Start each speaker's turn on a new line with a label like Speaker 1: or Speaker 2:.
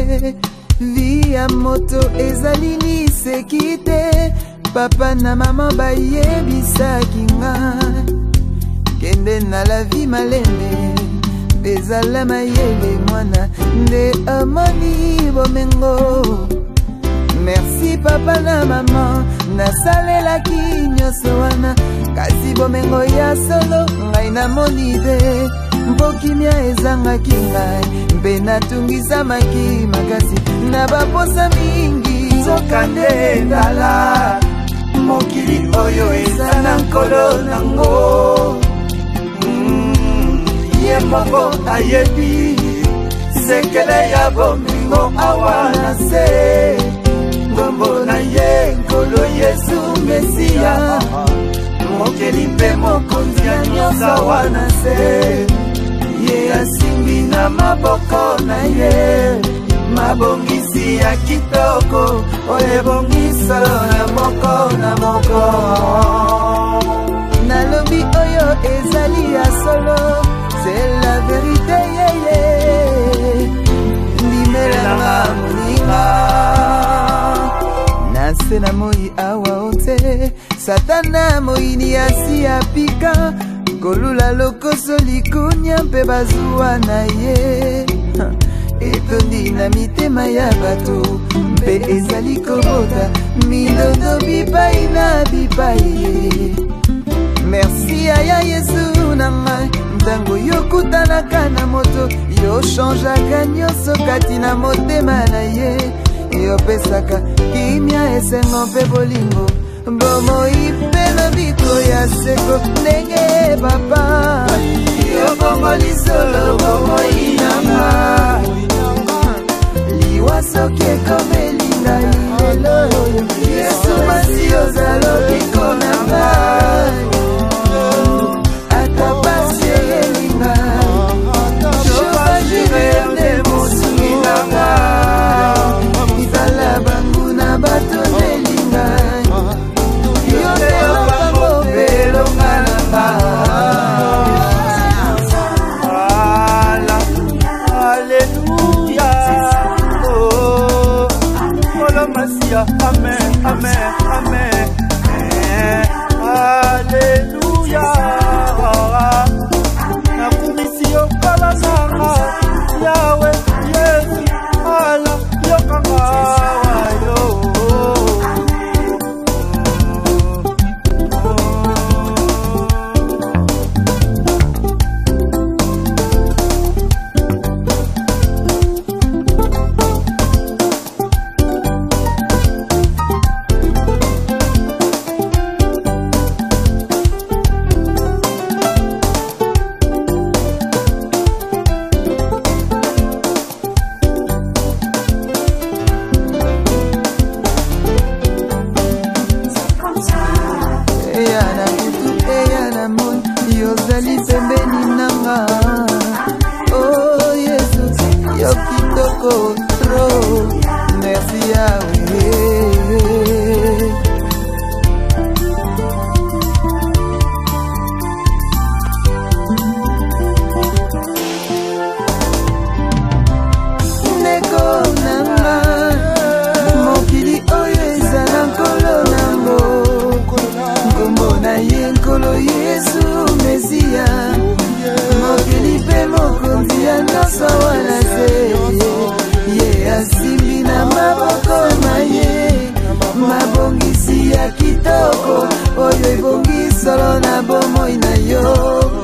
Speaker 1: via moto ezali liseki te. Papa na mama bayebisaki ngai kende na la vie malende bezala mayele mwana nde amoni bomengo. Merci papa na mama nasalelaki nyonso wana kasi bomengo ya solo ngai namoni te. Mpokimia ezangaki ngai mpe natungisamaki makasi na baposa mingi.
Speaker 2: Nzokande ndala mokili oyo eza na nkolo nango. Ye moko ayebi sekele ya bomengo awa na se. Ngombo na ye nkolo Yesu Mesia mokeli mpe mokonzi ya nyonso awa na se. Ye asimbi na maboko na ye mabongisi ya kitoko oyo ebongisa na moko na moko.
Speaker 1: Nalobi oyo ezali ya solo c'est la vérité yeye ndimelanga moninga. Nase na moi awa ote satana moini asi apika kolula lokoso likunya mpe bazuwa na ye. Etondi na mitema ya bato mpe ezali kobota milondo bipai na bipai. Merci aya Yesu na ngai ntango yokutanaka na moto yochangeaka nyonso kati na motema na ye. Yopesaka kimia esengo mpe bolingo bomoi mpe lobiko ya seko ndenge papa yobongo lisolo bomoi nanga. Liwa soki ekomelinga lilelo Yesu masi ozalobiko na ngai. Ata pasi eyelinga shofajire nde mosungi na ngai. Izala bangu na bato ndelinga yonde bango belonga na ngai.
Speaker 2: Amen, amen, amen. Alléluia. Nakumisi yokala nanga Yahweh Yesu ala yokanga yo.
Speaker 1: Yozali pembeni nanga. Oh Yesu yokitoko tro. Merci Yahweh. Neko nanga mokili oyo eza na nkolo nango. Nkombo na ye nkolo Yesu Mesia mokili mpe mokonzi ya nyonso wana se. Ye asimbi na maboko na ye mabongisi ya kitoko oyo ebongi solo na bomoi na yo.